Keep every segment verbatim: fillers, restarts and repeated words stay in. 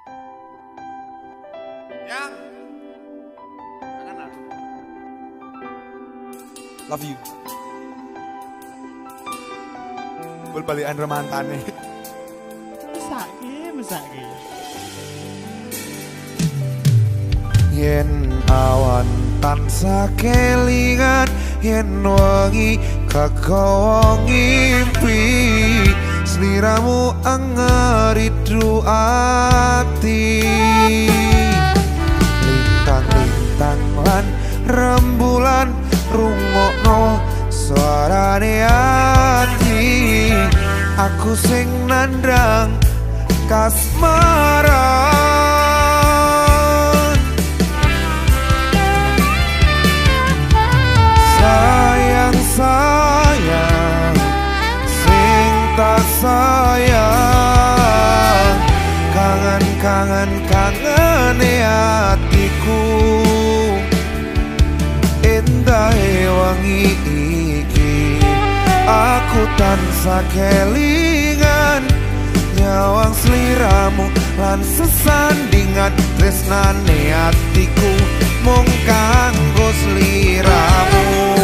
Yang kangen aku. Love you. Bal balikan remantane. Mesake, mesake. Yen awan tansah kelingan, yen wengi kagawa ngimpi, sliramu angeridu ati. Lintang-lintang lan rembulan rungokno suarane ati, aku sing nandang kasmaran. Sayang sayang sing tak sayang, kangen kangen kangen hatiku. Endahe wangi iki aku tansah kelingan, nyawang sliramu lan sesandingan, tresnane atiku mung kanggo sliramu.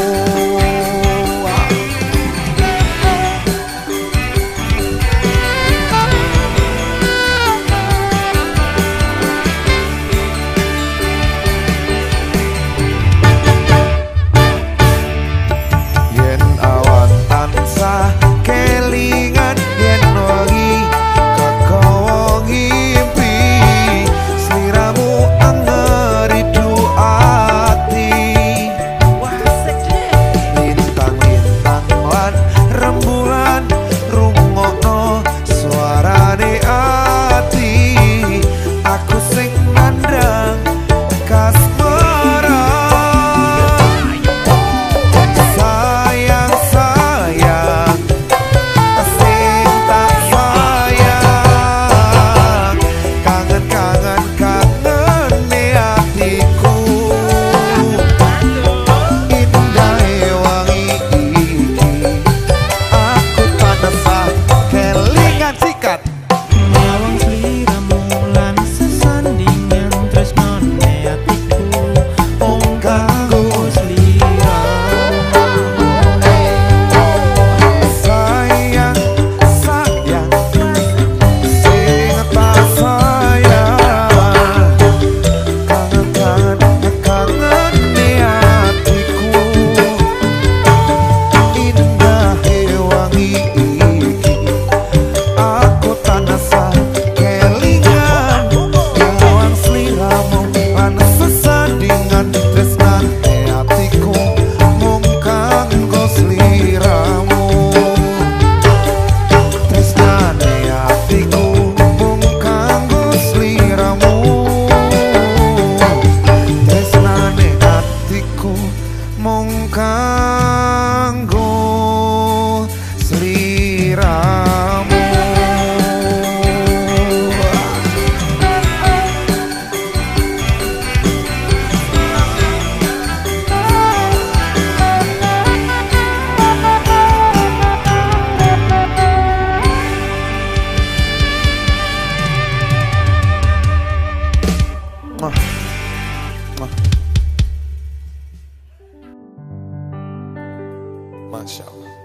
Masya Allah.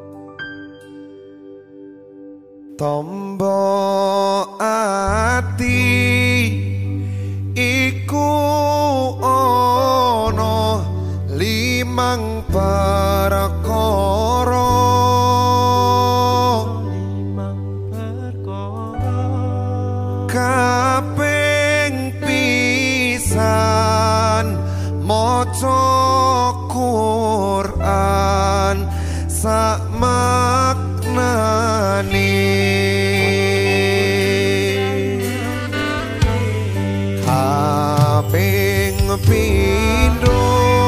Tombo ati iku ono limang perkara, Limang perkara kaping pisan maca Quran sak maknane, kaping pindho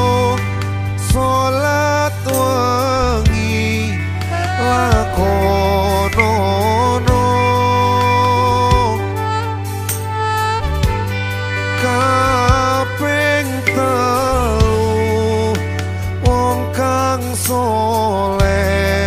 salat wengi lakonono, kaping telu wong kang soleh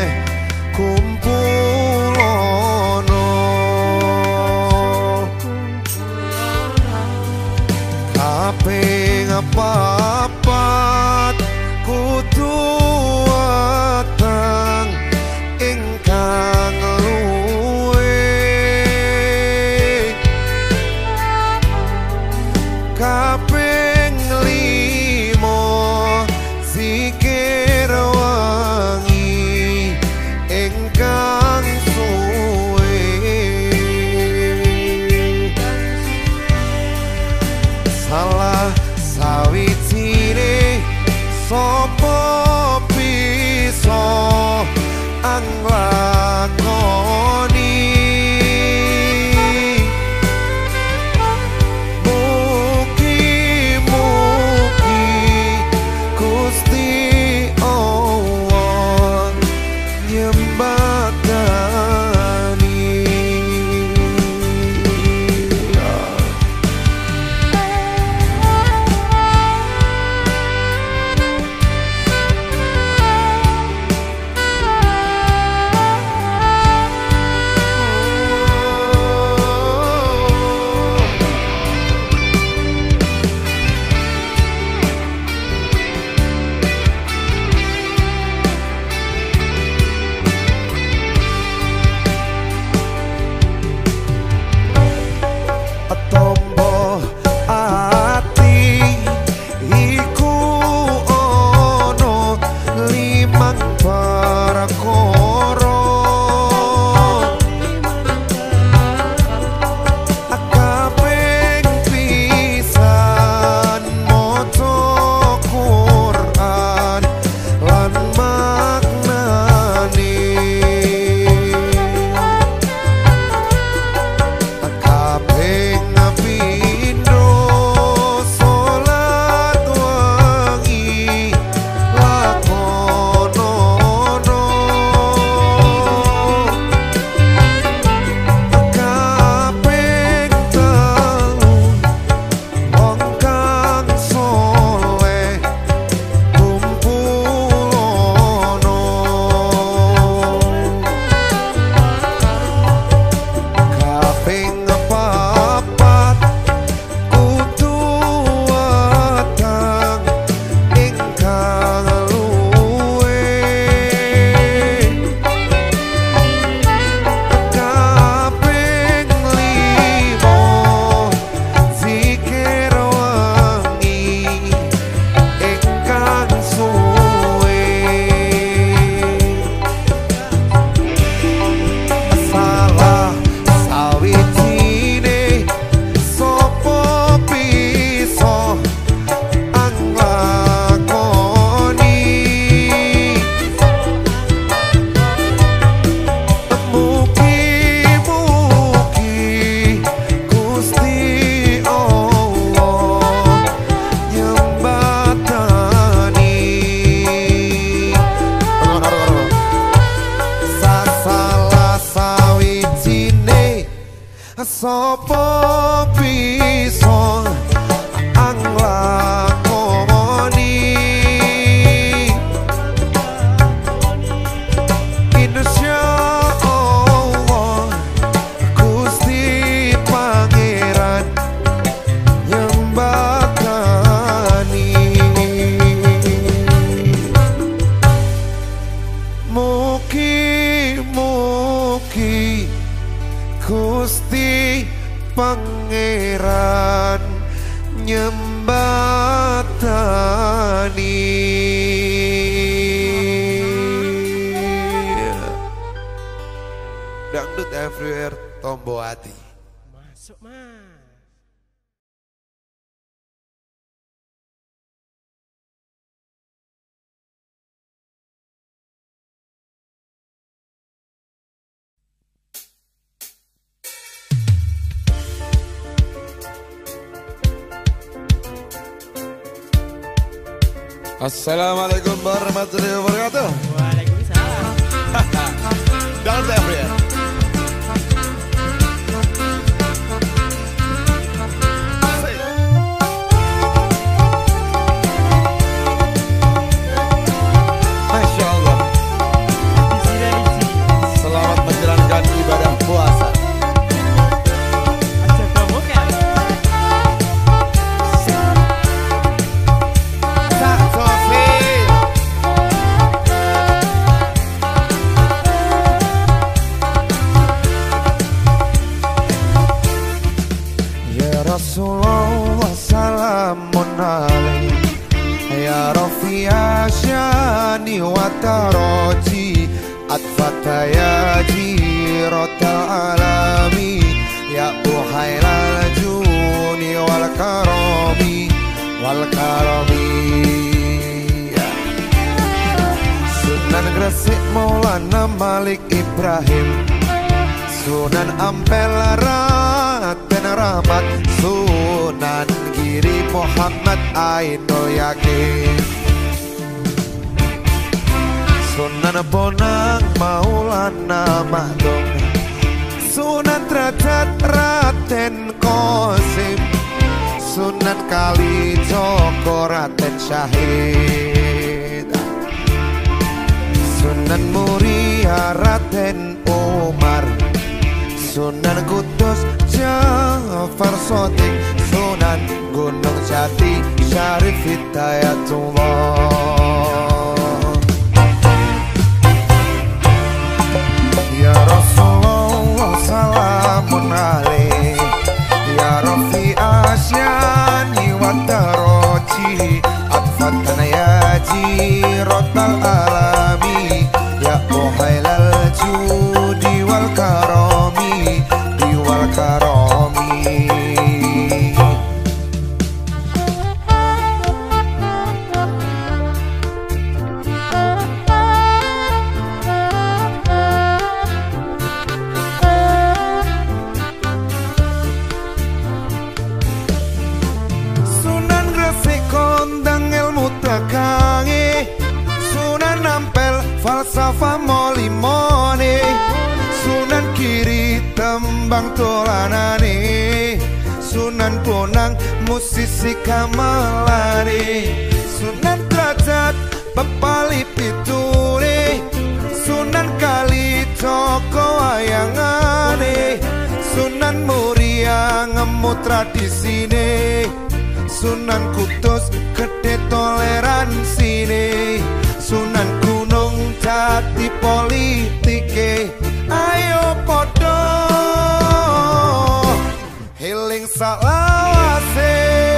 Sopo bisa anglakoni Insya Allah Gusti Pangeran nyembadani Mugi-mugi Gusti Pangeran nyembadani. Dangdut everywhere Tombo Hati. Masuk mas. Assalamualaikum warahmatullahi wabarakatuh. Waalaikumsalam. Dangdut everywhere. Masya Allah. Selamat menjalankan ibadah puasa. Aja kamu kan. Tak sofil. Ya Rasulullah salamun alaih. Ya Rafi asyani wa taraji atfata ya jirata alami ya uhailal juni wal karami wal karami ya. Sunan Gresik Maulana Malik Ibrahim, Sunan Ampel Raden Rahmat, Sunan Giri Muhammad Ainul Yakin, Sunan Bonang Maulana Mahdum, Sunan Derajat Raden Qasim, Sunan Kalijogo Raden Syahid, Sunan Muria Raden Umar, Sunan Kudus Jafar Sotik, Sunan Gunung Jati Syarif Hidayatullah. Ya Rasulullah salamun alaih. Ya Rafi asyani wa taraji atfatan ya jirotal alami ya uhailal judi wal karami diwal karami. Sunan Gresik kondang ilmu tekangi, Sunan Ampel falsafah molimone, Sunan Kiri tembang dolanane, Sunan Bonang musisi gamelane, Sunan Derajat pepali pitune, Sunan Kalijogo wayangane, Sunan Muria ngemu tradisine, Sunan Kudus gede toleransine, Sunan Gunung Jati politike. Ayo podo healing salawase.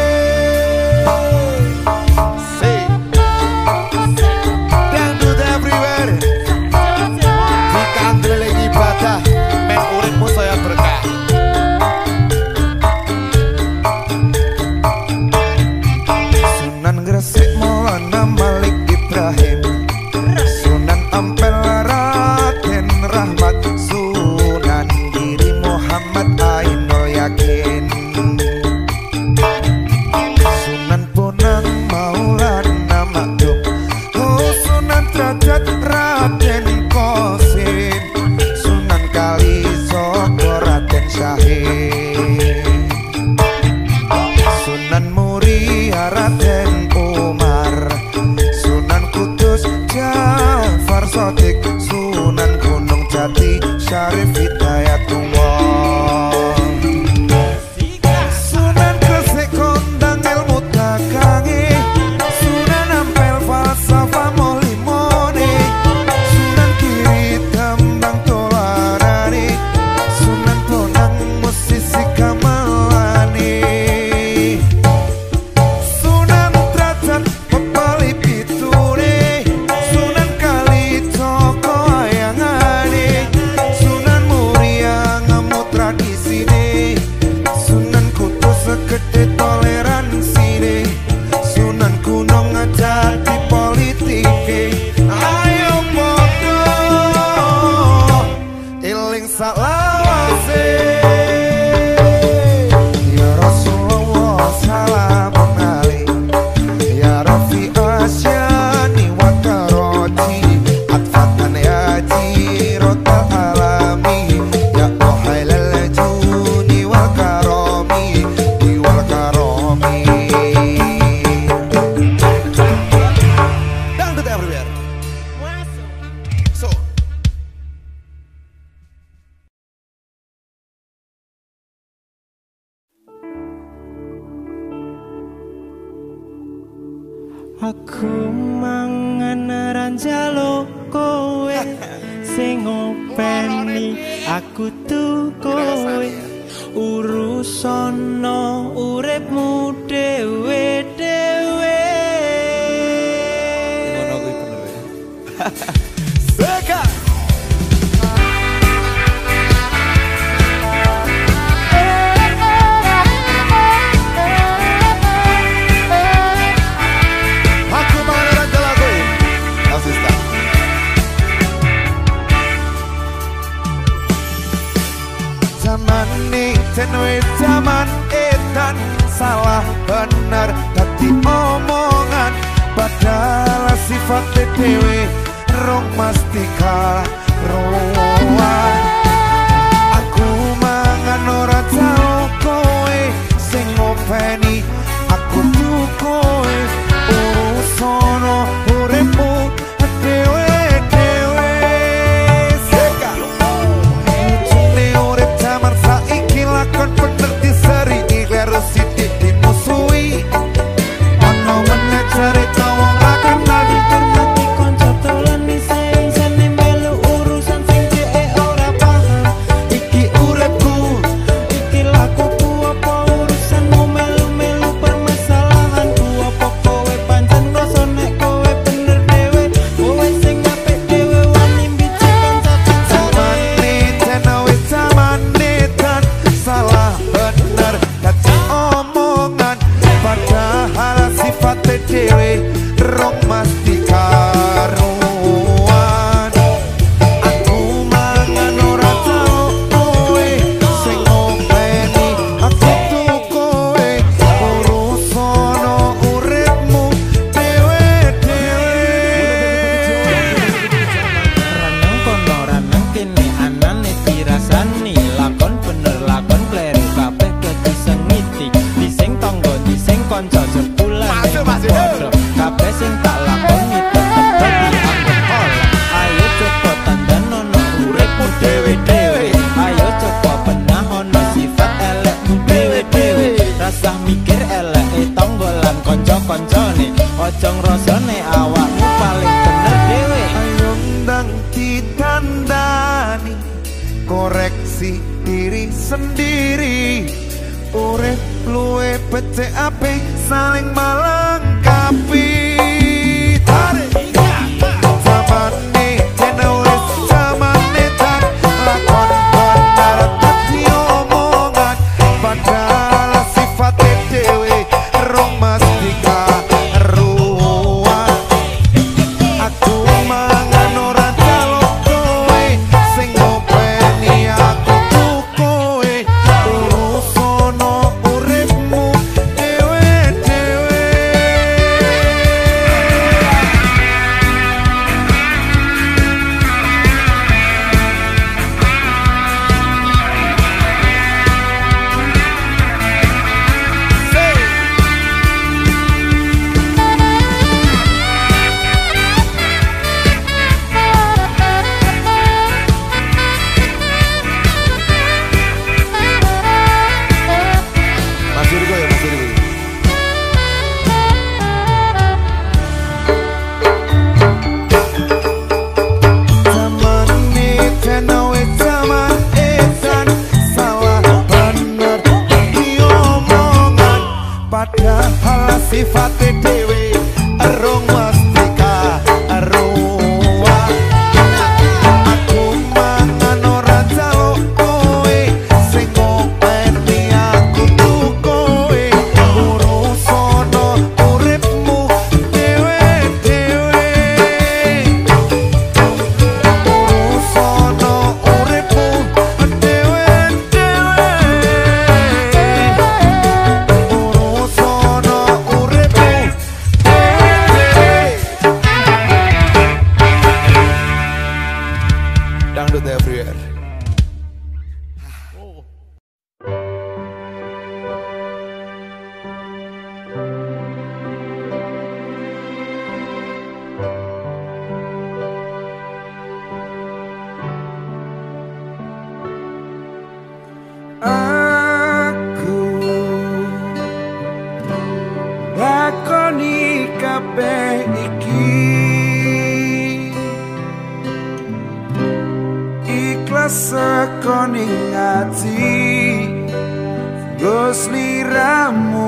Dangdut everywhere. Dikandreleng ibadah, men uripmu saya berkah. Sunan Gresik Maulana Malik Ibrahim, Sunan Ampel Raden Rahmat, Sunan Gunung Jati Syarif Hidayatullah. Sunan Gresik kondang ilmu dagange, Sunan Ampel falsafah molimone, Sunan Kiri tembang tolarane, Sunan Bonang musisi gamelane, Sunan Derajat pepali pitune, Sunan Kalijaga ayangane, Sunan Muria ngemu tradisine, Sunan Kudus segede toleransine, Sunan Gunung ngajati politike. Ayo podo eling salawase, ya Rasulullah salamun alaik, ya Rafi Asyani wa Karoti, atfatan ya Jirotal alami, ya Ohailal Juni wal Karomi, diwal Karomi. Dangdut everywhere. Masuk. So Aku mangan ranjalo kowe sing ngopeni aku tuh kowe urusono uripmu dhewe-dhewe. ngono kuwi bener ya. Seka aku mangan lagu asista. Zaman nih jenwe zaman edan, salah bener dadi omongan, padahal sifat dhewe rong mastika roan. Aku mangan ora jauh kowe sing ngopeni aku tuh kowe urusono uripmu dhewe-dhewe. Seka lucune urip zaman saiki lakon bener diseri kleru sithik dimusuhi, ono meneh cerita wong ra kenal Termati konco tolan sing sene melu urusan sing dhek ora paham. iki uripku. Iki lakuku apa urusanmu melu-melu permasalahanku, apa kowe pancen ngrasa nek kowe bener dhewe, kowe sing apik dhewe wani mbicarakan satu Zamane jenenge zamane dan salah bener dadi omongan, padahal sifat dhewe rong mesti karuan. Aku mangan ora tau kowe sing ngopeni aku tuh kowe urusono uripmu dhewe-dhewe. Ranang kono ranang kene anane dirasani, lakon bener lakon kleru kabeh kedisengiti, dising tangga dising kanca jebulane Masuk, masuk. padha kabeh sing tak lakoni tetep dadi anggap olah. Ayo coba tandanono uripmu dhewe-dhewe, ayo coba benahono sifat elekmu dhewe-dhewe, rasah mikir eleke tangga lan kanca-kancane, aja ngrasane awakmu paling bener dhewe. Ayo ndang ditandani, koreksi diri sendiri, urip luwe becek apik saling melengkapi. Tarik zamane jenenge zamane dan lakon bener dadi omongan, padahal sifat dhewe rong mesti karuan. Aku mangan ora jaluk kowe sing ngopeni aku tuh kowe urusono uripmu dhewe-dhewe. Dangdut everywhere. Aku lakoni kabeh iki ikhlas sekoning ati Gus liramu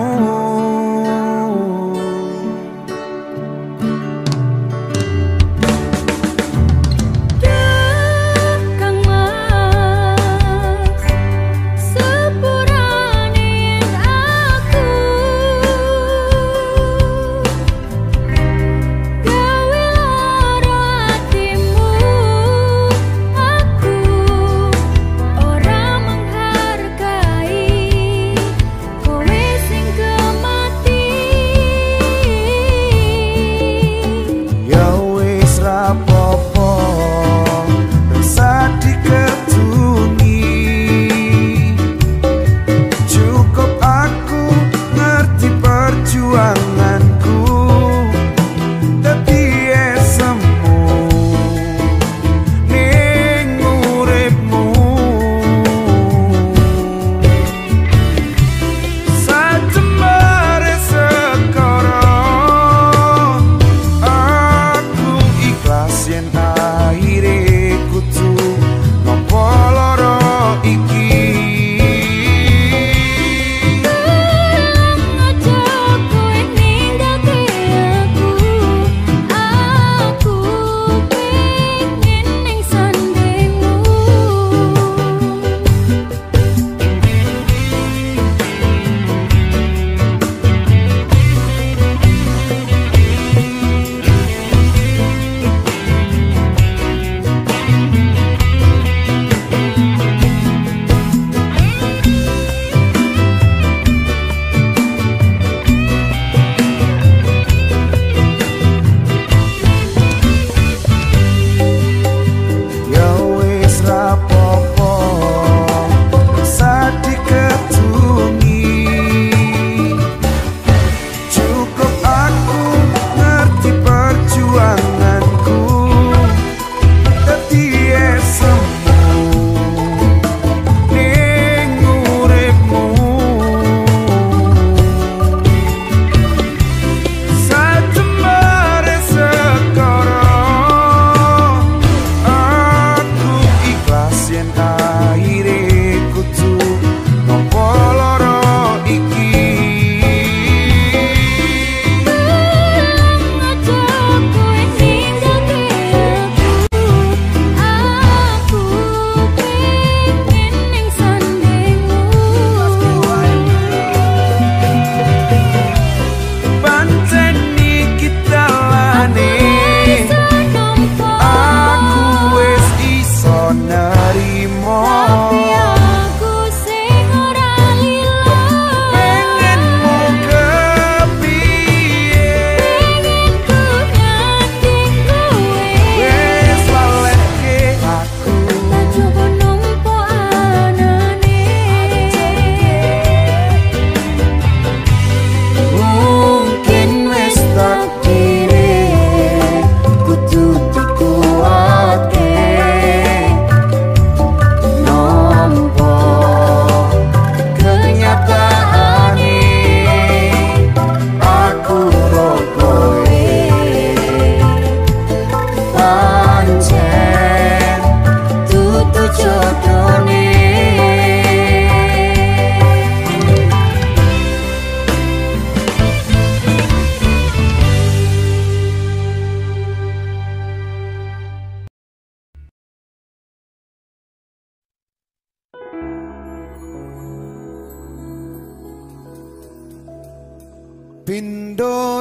Pindo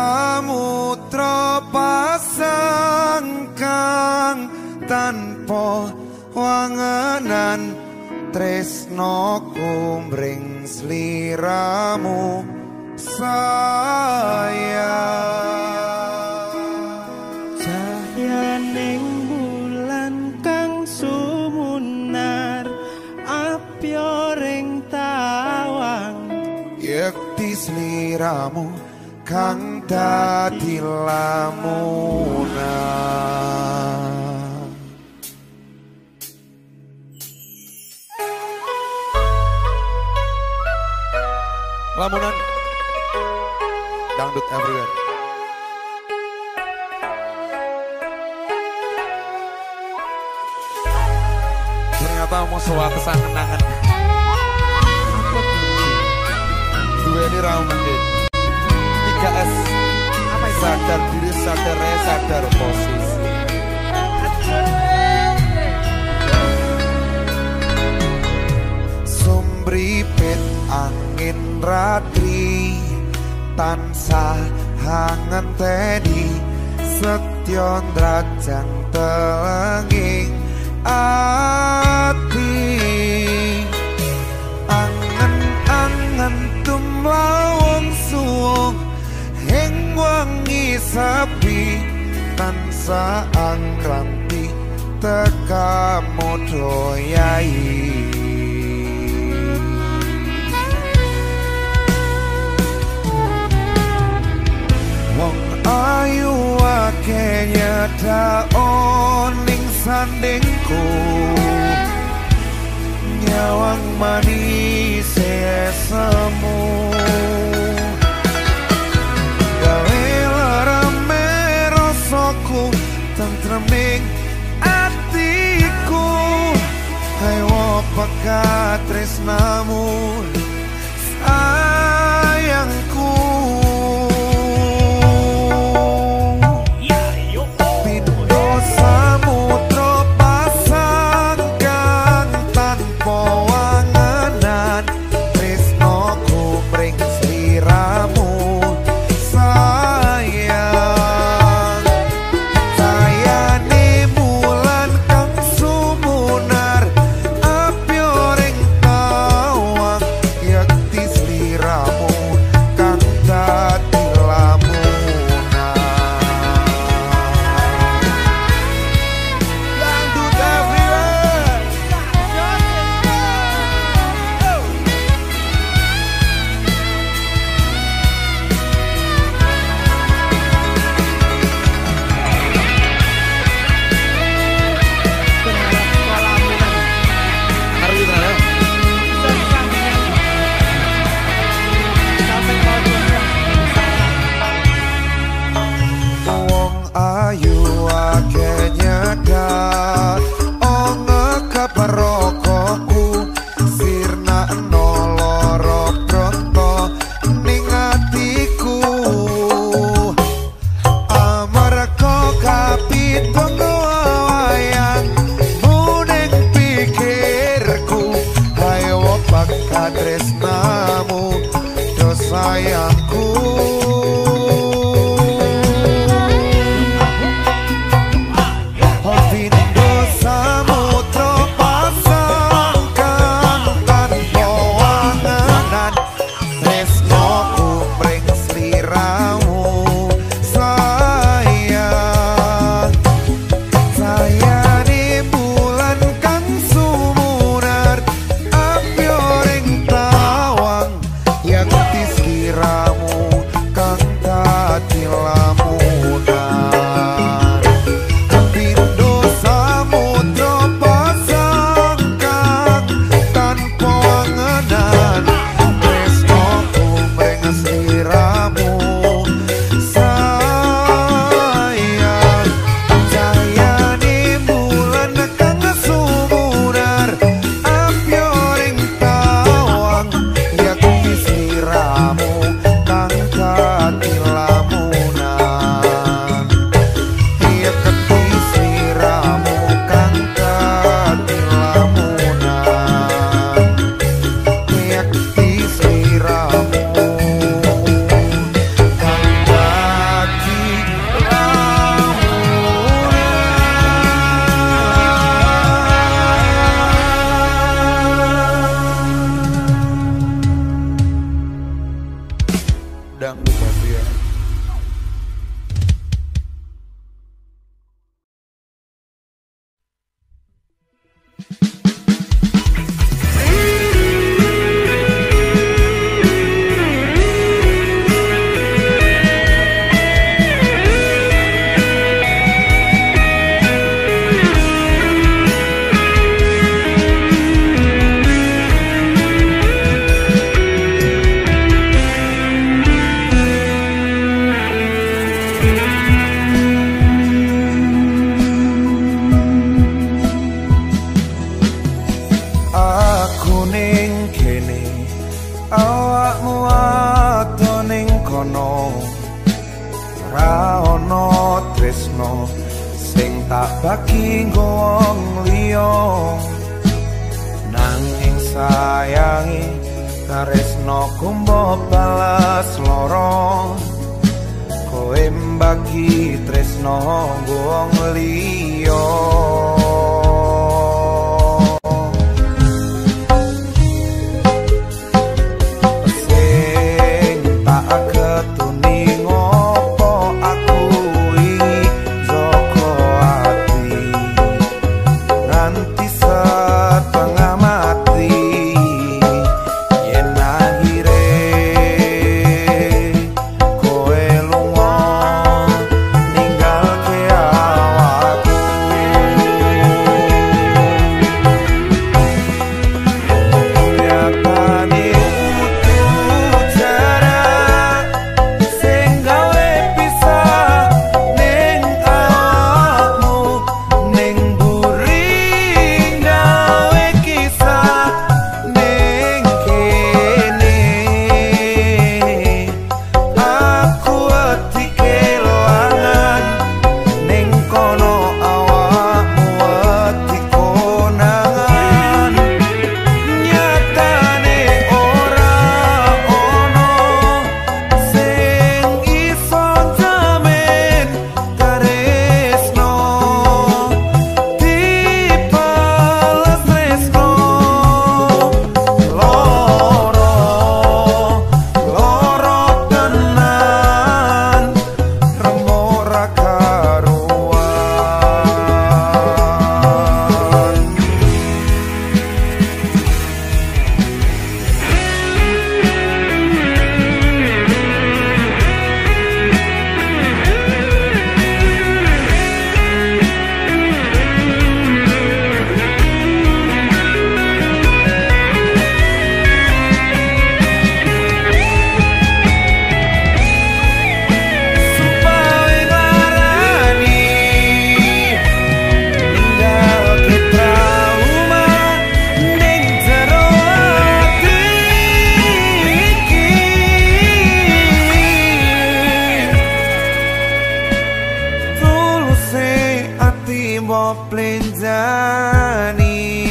samudra pasang kang tanpa wangenan tresno kumring sliramu sayang cahyaning bulan kang dadi sliramu kang dadi lamunan. Lamunan dangdut everywhere. Ternyata mau suatu sangenangan. Dua ini raunded. tiga S. Sadar diri, sadar raya, sadar posisi. Sumbripit angin ratri tansah hangen tedi setyon drajang telenging ati angen-angen tumlawong suwung heng wangi sapi tansah angkranti teka modo yai. Wong ayu ake nyedao ning sandingku nyawang manis semu gawe larame rasaku tentreming atiku hayo pekat tresnamu sayangku. tresno kumbo balas loro kowe mbagi tresno wong liya sing tak ketuni ngopo aku iki joko ati nganti setengah mati yen akhire kowe lunga ninggalke awakku nyatane kudu jarak sing gawe pisah ning awakmu ning buri gawe kisah ning kene aku ati kelangan ning kono awakmu ati konangan nyatane ora ono sing iso jamin tresno dipales tresno loro loro tenan remora karuan Sumpahe ngarani ninggalke trauma ning jero ati iki tuluse ati mbok plenjani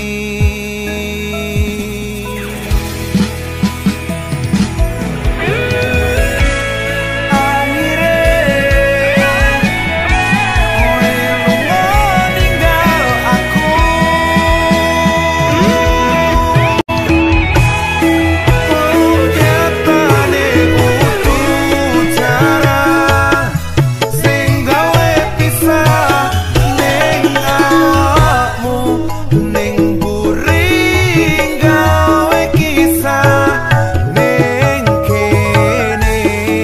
akhire kowe lunga ninggal aku nyatane kudu jarak sing gawe pisah ning awakmu ning buri gawe kisah ning kene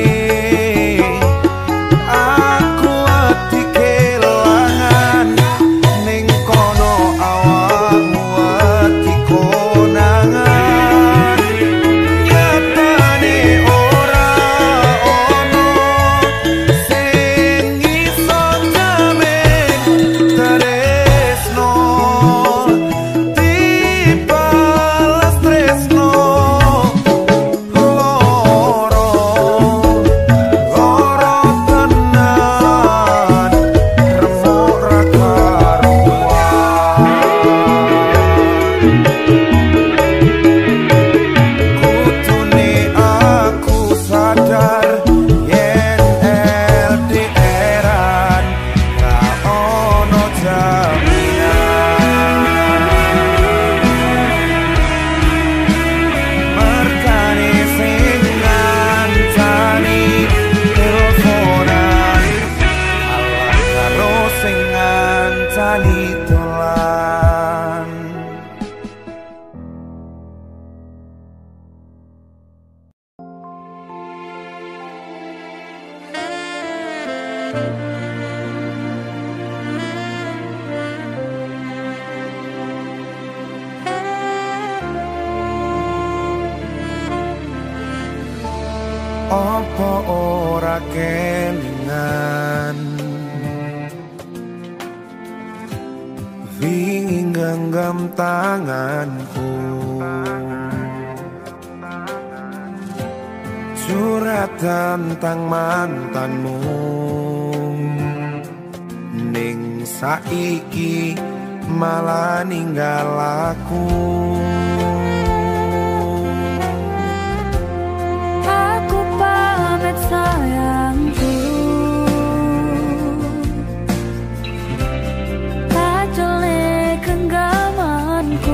aku ati kelangan ning kono awakmu ati konangan nyatane ora ono sing iso jamin tresno dipales tresno loro loro tenan remora karuan kutune aku sadar yen L D R-an ra ono jaminan merkane sing ngancani teleponan alah karo sing ngancani dolan apa ora kelingan wingi genggam tanganku curhat tentang mantanmu ning saiki malah ninggal aku sayangku, tak jelek genggamanku.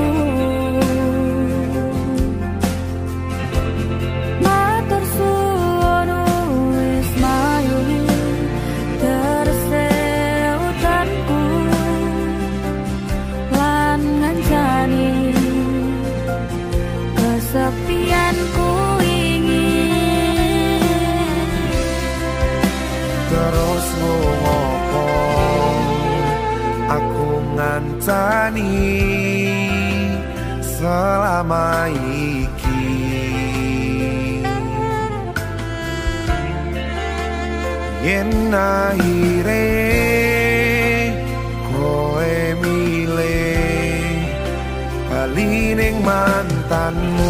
Matur suwun wis mayuli terseutanku lan ngancani kesepianku ingin. Terus ngopo aku ngancani selama iki. Yen akhire koe milih bali ning mantanmu,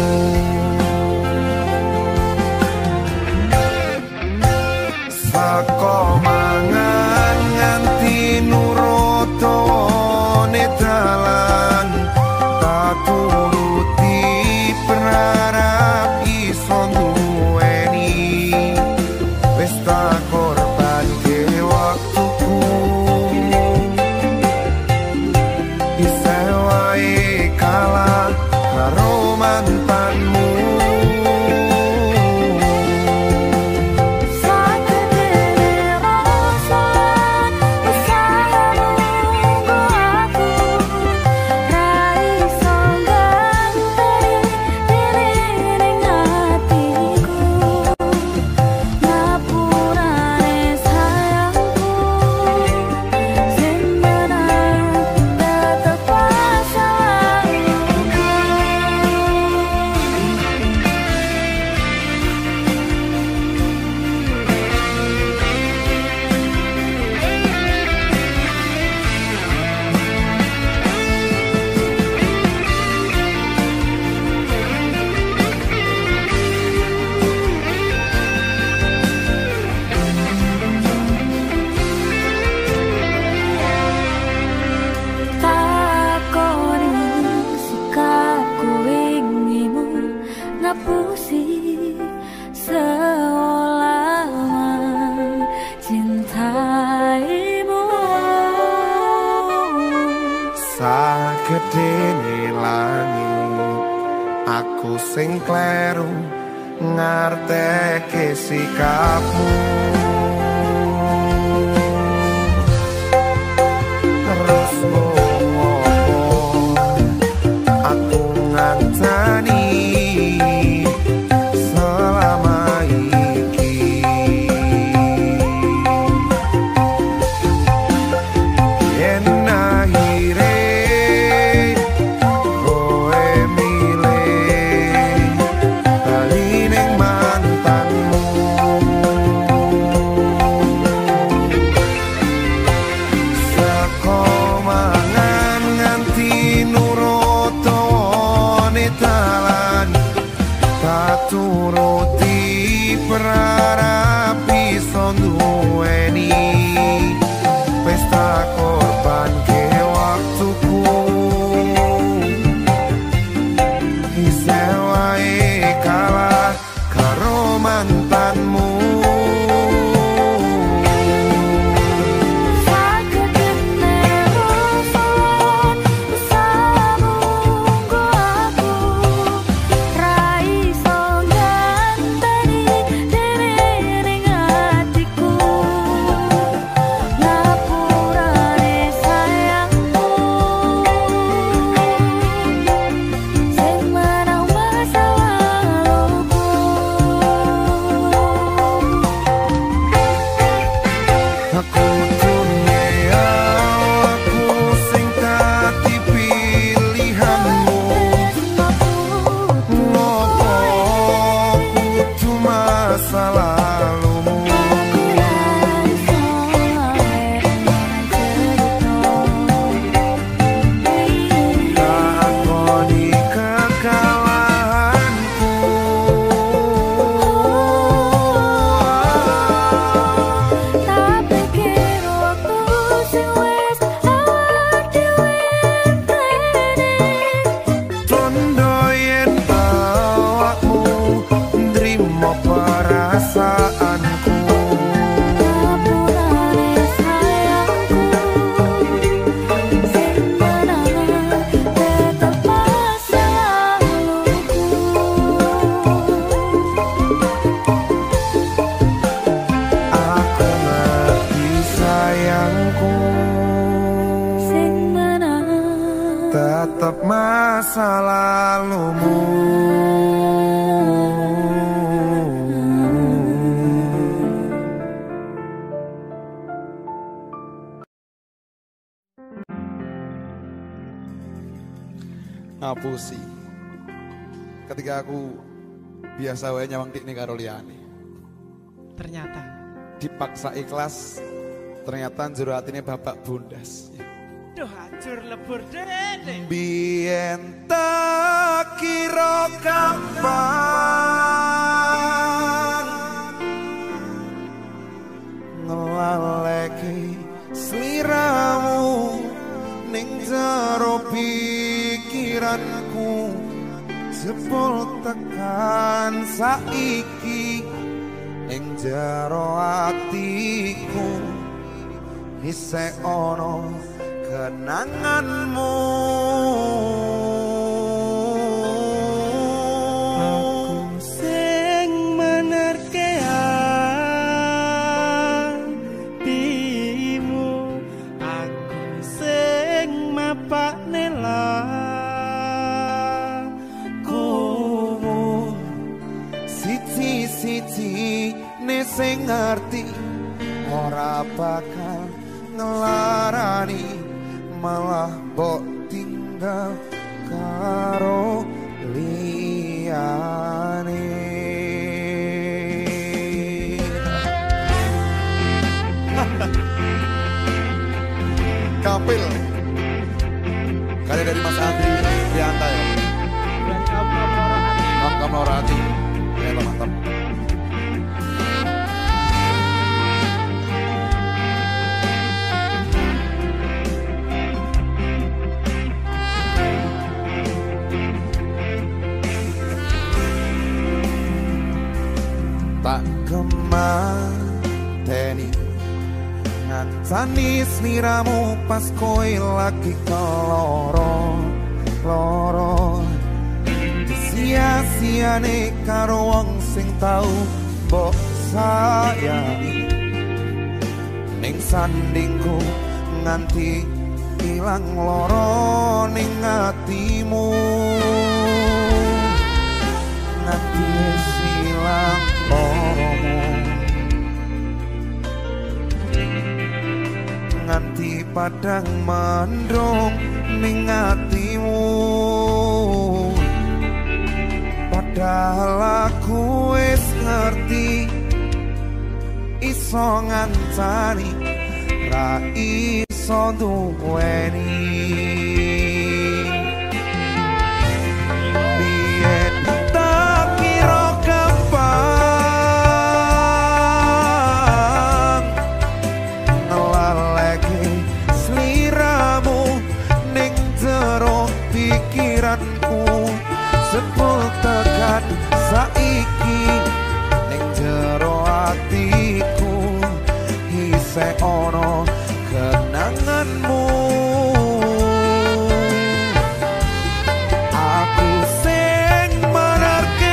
saka mangan nganti nurut tone dalan, tak turuti berharap iso duweni. Wis tak korbanke waktuku, bisa wae kalah karo mantanmu. Ngapusi seolah mencintaimu. Sagedene langit aku sing kleru ngarteke sikapmu. Terus ngopo aku ngancani selama iki. Yen akhire koe milih bali ning mantanmu, tatap masa lalumu. Ngapusi ketika aku biasa wae nyawang dik ning karo liyane. Ternyata Dipaksa ikhlas, ternyata njero atine babak bundas. duh hancur lebur dede. Biyen tak kira kapan ngelaleki sliramu ning jero pikiranku, jebul tekan saiki ning jero atiku isih ana kenanganmu. Aku sing menerke atimu, aku sing mapakne lakumu. Siji-siji ne sing ngerti ora bakal ngelarani, malah mbok tinggal karo liyane. Kapil karya dari Mas Andri Prianta ya. Kam Kam Norati. Ya mantap. Tak kemateni ngancani sliramu pas kowe lagi keloro loro, sia-siane karo wong sing tau mbok sayangi. Ning sandingku nganti ilang loro ning atimu, nganti silang loromu, nganti padang mendung ning atimu. Padahal aku wis ngerti iso ngancani ra iso duweni. Biyen tak kira gampang ngelaleki sliramu ning jero pikiranku, sepul tekan saiki ning jero atiku isih ana kenanganmu. Aku sing menerke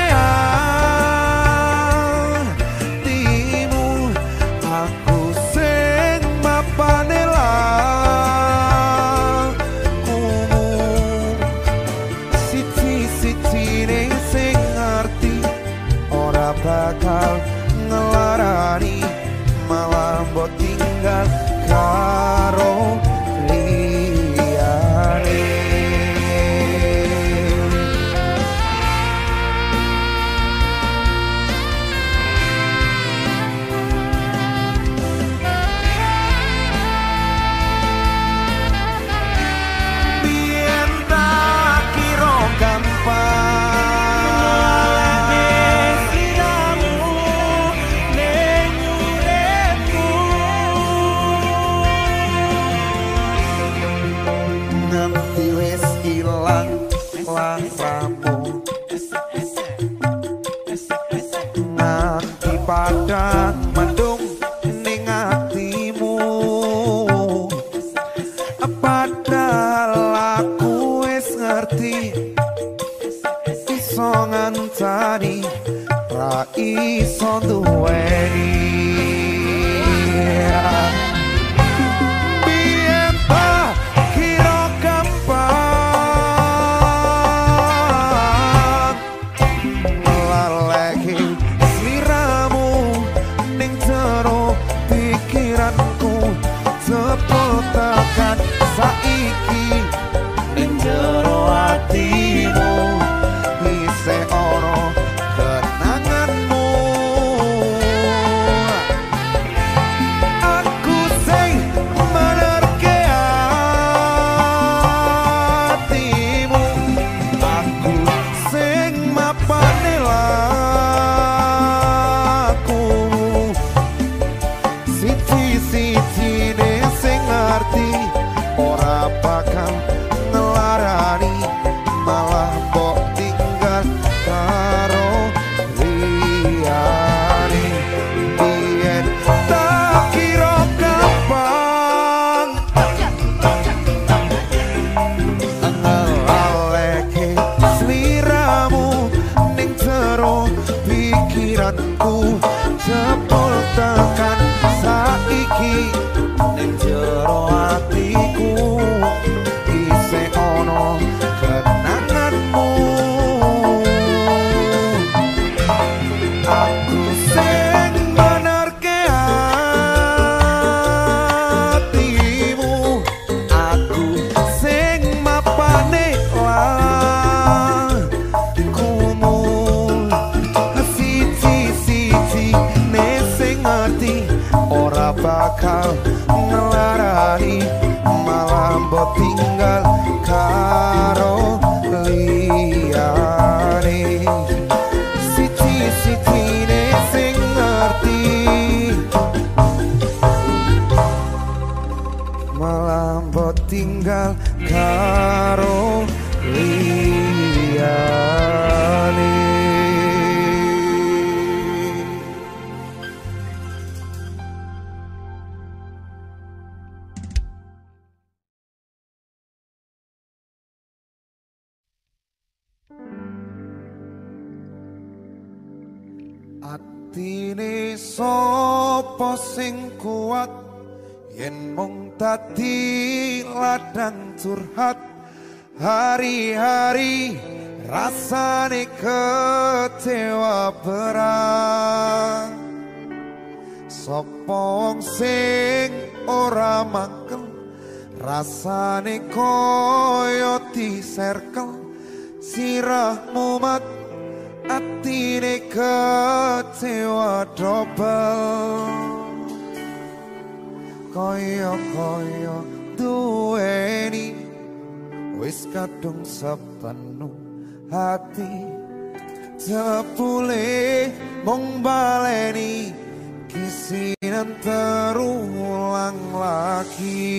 atimu, aku sing mapane lakumu. Siji-sijine sing ngerti ora bakal ngelarani, malah mbok tinggal karo liyane. Biyen tak kira gampang jebul tekan saiki ning jero atiku isih ono kenanganmu. Aku sing menerke hatimu, aku sing mapane lakumu. Siji-siji ne sing ngerti ora bakal ngelarani, malah mbok tinggal karo liyane. Siji-siji ne sing ngerti malah mbok tinggal karo liyane. Atine sapa sing kuat yen mung dadi ladang curhat, hari-hari rasane kecewa berat. Sapa wong sing ora mangkel rasane koyo diserkel, sirahmu mat atine kecewa dobel. Koyo-koyo duweni wis kadung sepenuh hati, jebule mung baleni kisinan terulang lagi.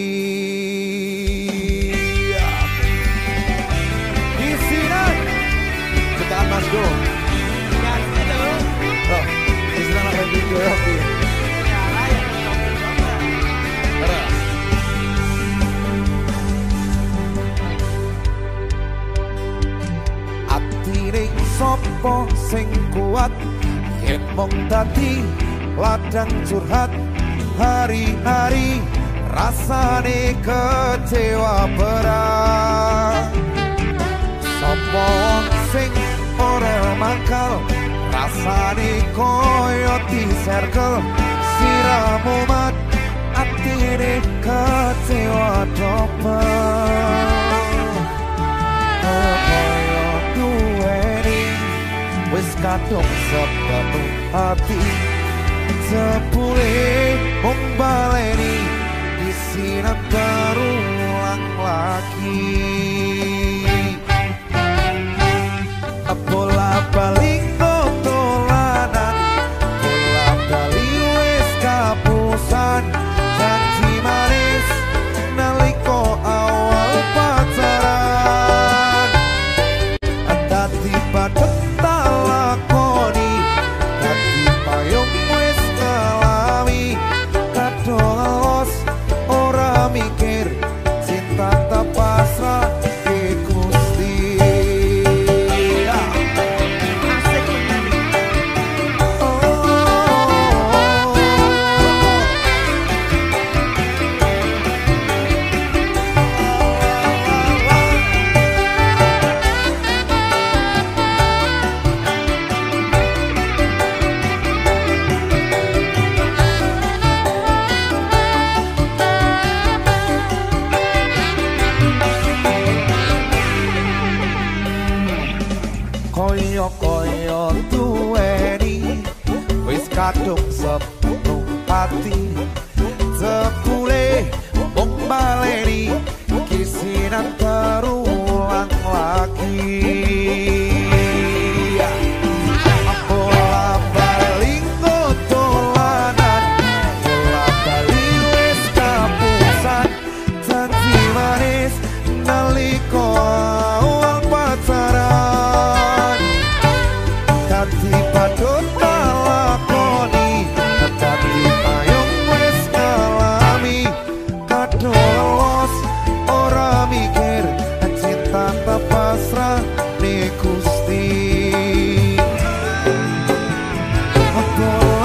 Kisinan kita Mas Go. Oh, kisinan apa video oke. Atine sopo sing kuat yen mung dadi ladang curhat, hari-hari rasane kecewa berat. Sopo sing ora mangkal rasane koyo diserkel, sirahmu mat atine kecewa dobel. Koyo duweni wis kadung sepenuh hati, jebule mung baleni isinan terulang lagi. Bola balik tolanan, bola bali wis kapusan, janji manis naliko awal pacaran. Dadi padhet tak lakoni, dadi payung wis ngalami, kadung los ora mikir, cinta tak pasrah ke Gusti. Koyo-koyo duweni wis kadung sepenuh hati, jebule mung baleni kisinan terulang lagi. Bola bali tolanan, bola bali wis kapusan, janji manis naliko awal pacaran. Dadi padhet tak lakoni, dadi payung wis ngalami, kadung los ora mikir, cinta tak pasrah ning Gusti. Bola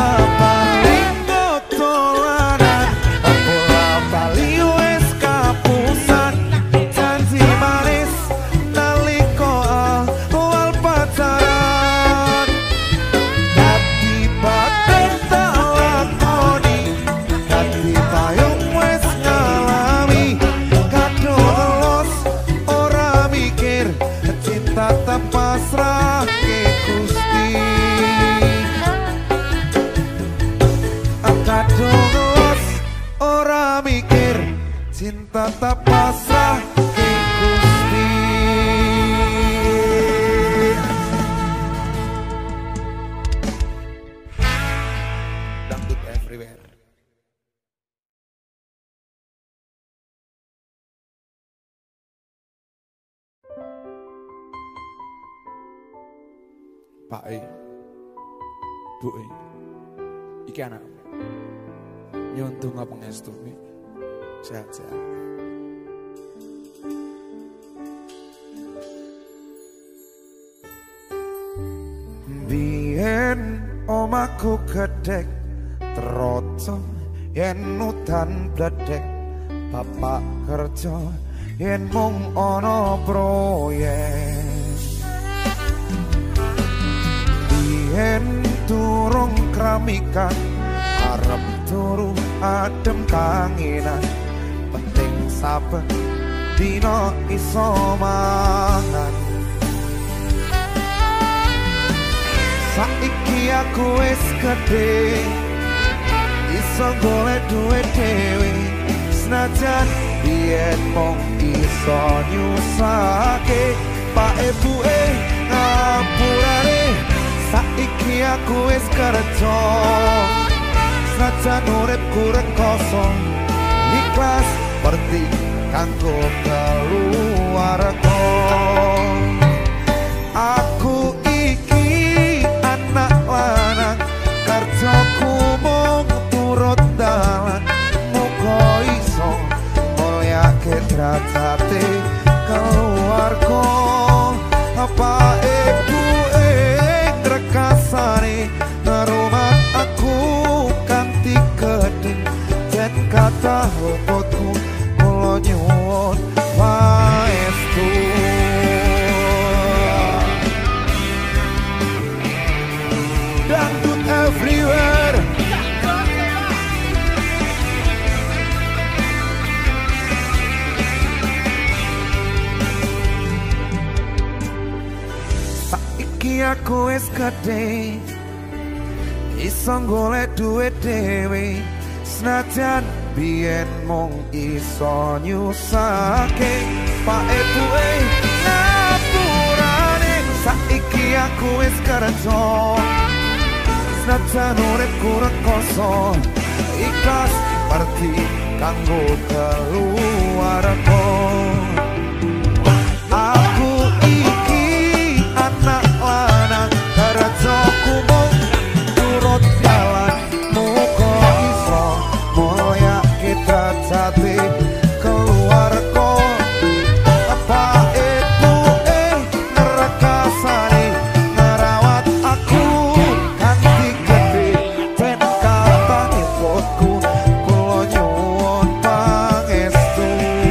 tak pasrah ke Gusti. Kadung los ora mikir, cinta tak pasrah ke Gusti. Dangdut everywhere. Pak E, Bu E, iki anak nyuntung apa ngestuni, sehat-sehat. Biyen omaku gedek terocong yen udan bledek, bapak kerja yen mung ana proyek. Biyen durung kramikan arep turu adem kangenan, penting saben dina iso mangan. Saiki aku wis gedhe, iso golek duit dhewe, senajan biyen mung iso nyusake pak ibuke ngapurane. Saiki aku wis kerja, senajan uripku rekoso, ikhlas berarti kanggo keluarga. Aku iki anak lanang, kerjaku mung turut dalan, muga iso mulyake derajate keluarga. Apa ibu ing rekasane rumah aku kanthi gedhe, jen kata luputku kula nyuwun paestu. Dangdut everywhere. Saiki aku wis gedhe, iso golek duit dhewe, senajan biyen mung iso nyusake pak ibuke ngapurane. Saiki aku wis kerja, senajan uripku rekoso, ikhlas berarti kanggo keluarga. Aku iki anak lanang, kerjaku mung turut jalan, muga iso mulyake derajate keluarga. Apa ibuke ngrekasane ngerawat aku kanthi gedhe, jen kata ibutku kula nyuwun pangestu.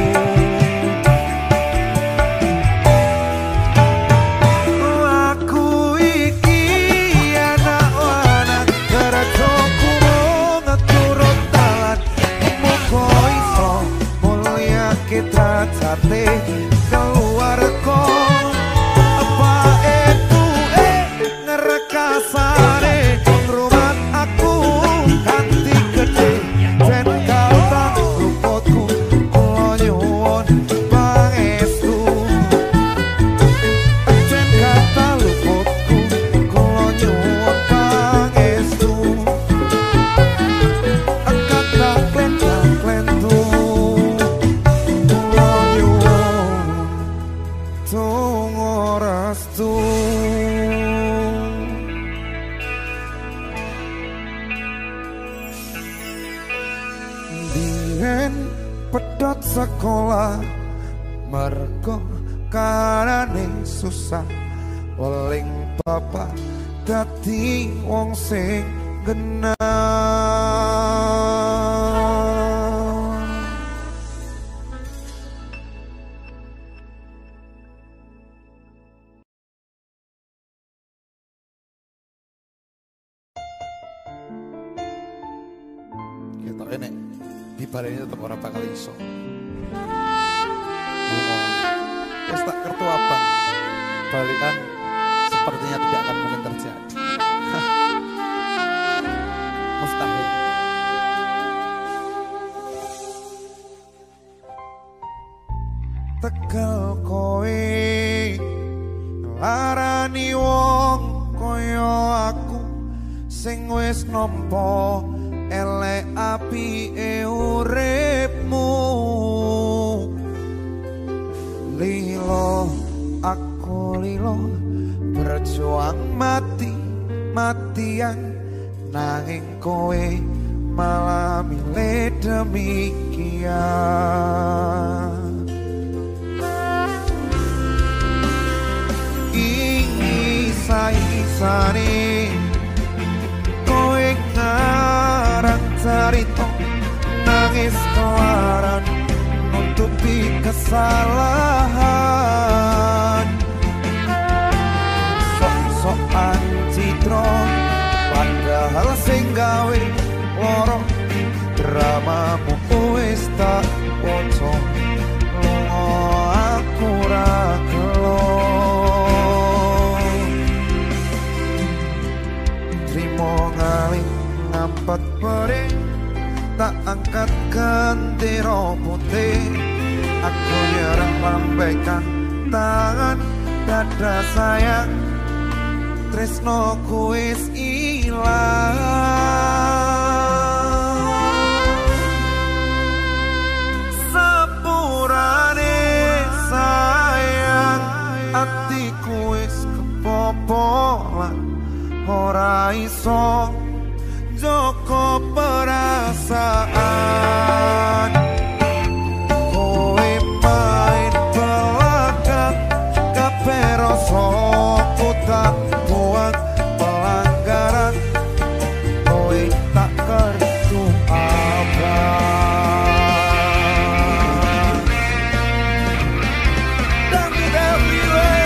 Aku iki anak lanang, kerjaku mung turut dalan, muga iso mulyake derajate keluarga. Apa ibuke ngrekasane rumah aku kanthi gedhe, jen kata luputku kula nyuwun pangestu. Jen kata luputku kula nyuwun pangestu. Kata klentang-klentu kula nyuwun donga restu. Biyen pedhot sekolah mergo karane susah, weling bapak dadi wong sing genah. Kita ini di balai tetap orang bakal iso. Bungo, wis tak kertu abang, balikan sepertinya tidak akan mungkin terjadi. Mustahil. Tegal kowe larani wong kaya aku sing wis nampa elek apike uripmu. Lilo aku lilo berjuang mati matian nanging kowe malah milih demikian. Isane kowe ngarang cerita nangis kelaran nutupi kesalahan. Sok-sokan citra padahal sing gawe loro dramamu wis tak waca lunga aku ra gelo. Ngalih ngampet pere tak angkat gendera putih. Aku nyerah lambaikan tangan dada sayang tresno ku wis ilang. Sepurane sayang atiku wis kepopolan ora iso joko perasaan. Kowe main belakang kabeh rasa ku tak buat pelanggaran. Kowe tak kertu apa dan everywhere.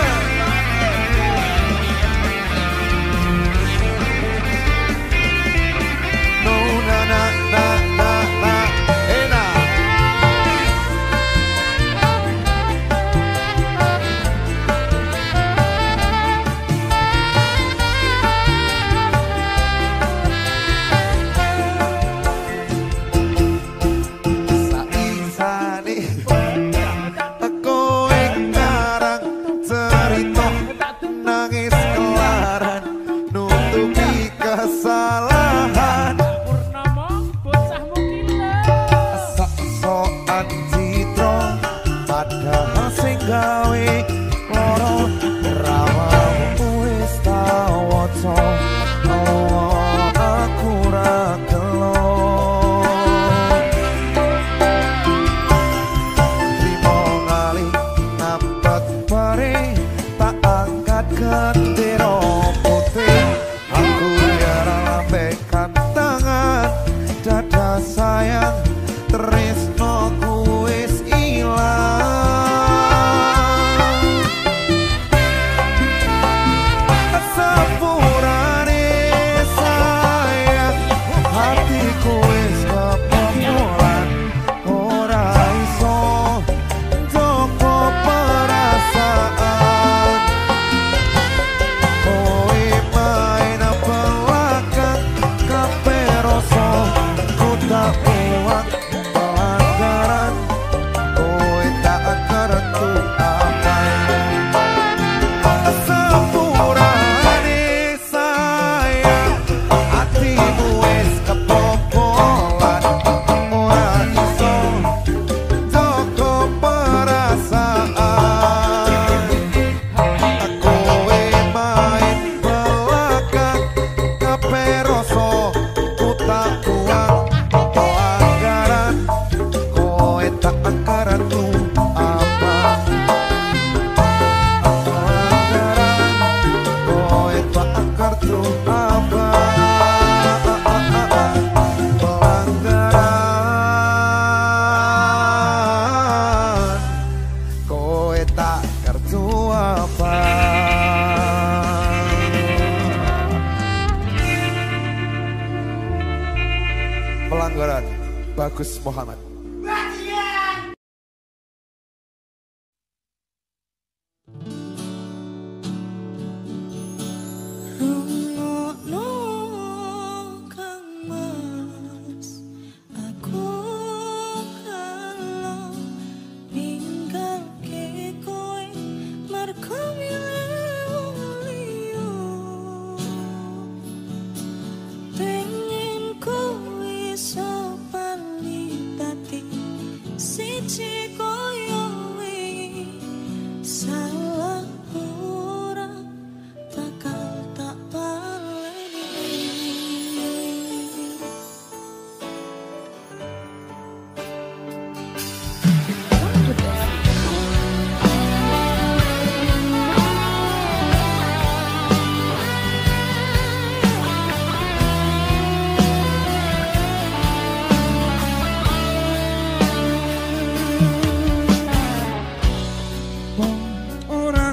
Pelanggaran Bagus Muhammad.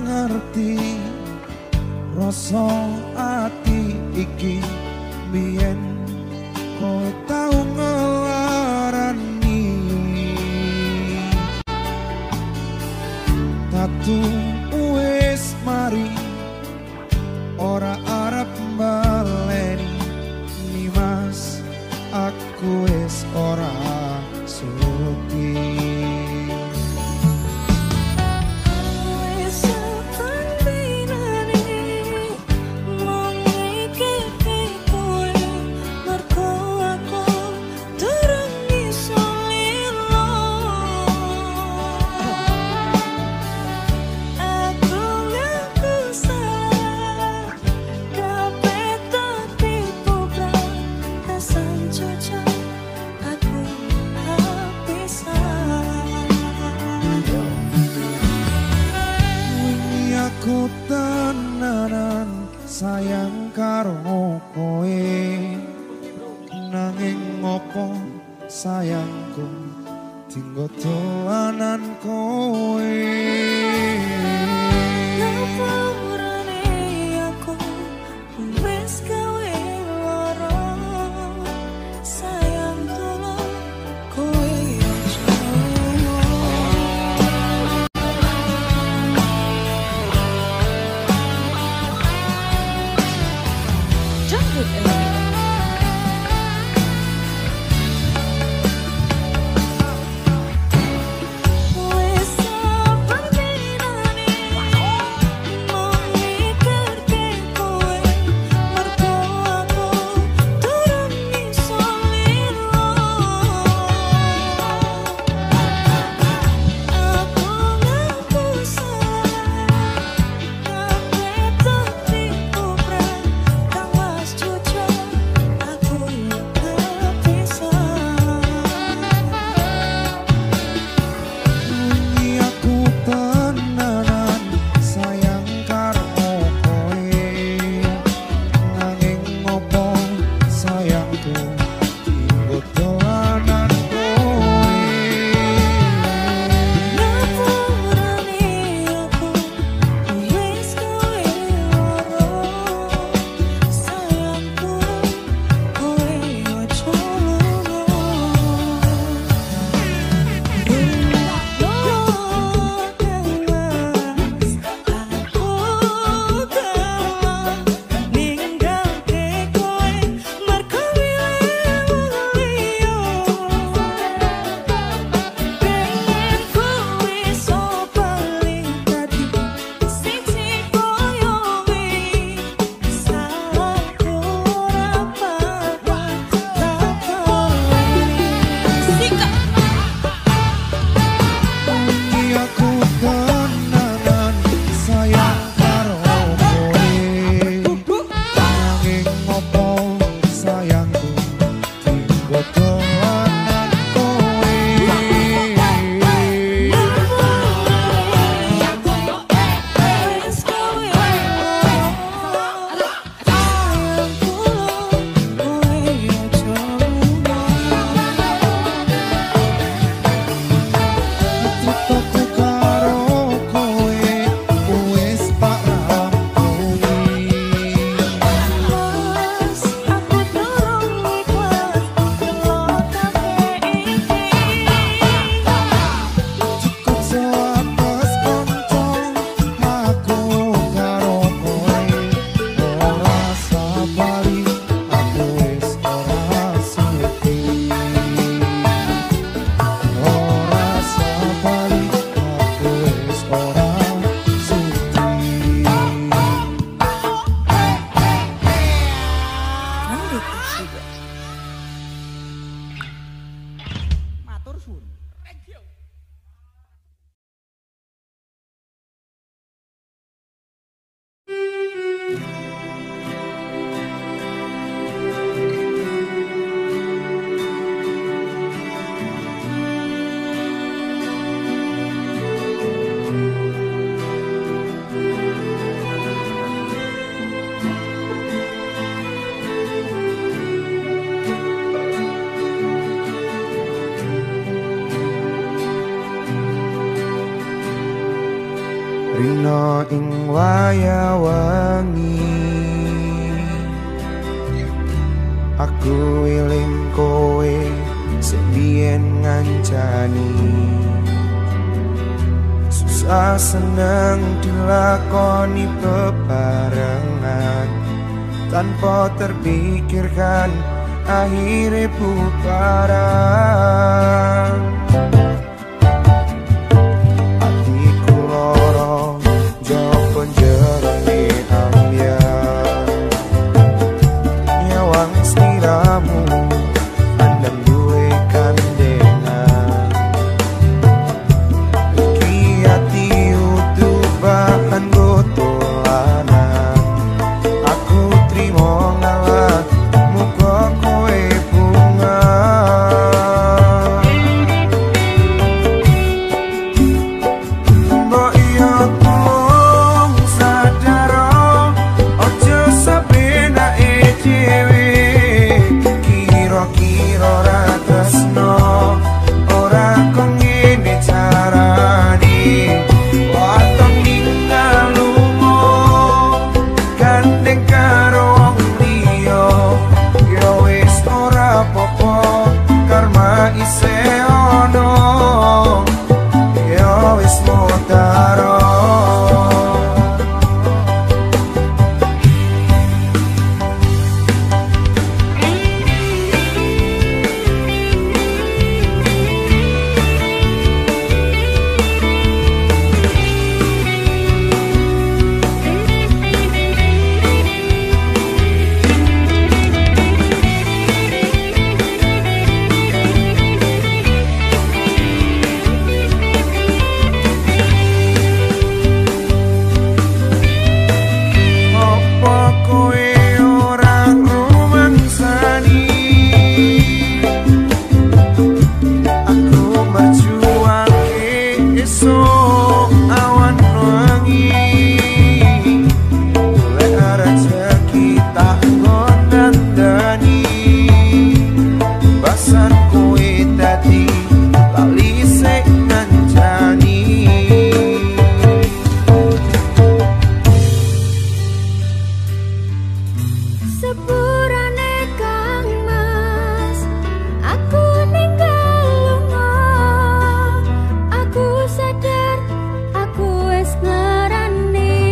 ngerti rasa ati iki biyen kowe tau ngelarani tatu wis mari ora arep baleni nimas aku wis ora suti. Aku tenanan sayang karo kowe nanging ngopo sayangku tinggo dolanan kowe. Ngapurane aku wis gawe lara sayang tolong kowe aja. Wis sabar dina ing waya wengi aku eling kowe sing biyen ngancani susah seneng dilakoni bebarengan tanpa terpikirkan akhirnya bubaran. Hatiku loro jopo jerone ambyar nyawang sliramu andang duwe kandengan iki ati utuh bahan gotolanan aku trimo ngalah muga kowe bunga. Mbok iya tulung sadaro ojo sabenake dhewe kira-kira ora tresno ora kok ngene carane waton ninggal lunga gandeng karo wong liya ya wis ora apa-apa karma isih ono ya wis mutaro. Apa kowe ora rumangsani aku berjuangke esok awan wangi oleh rezeki tak ngondandani basan kowe dadi lali sik ngancani. Sepurane Kang Mas, aku ninggal lunga. Aku sadar aku wis nglarani.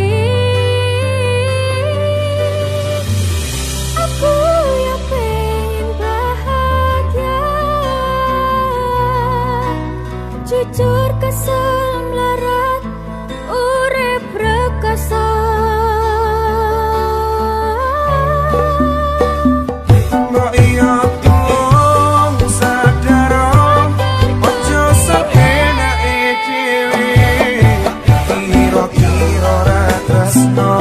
Aku ya pengen bahagia, jujur kesel melarat, urip rekoso. Mbok iya tulung sadaro ojo sabenake dhewe kira-kira ora tresno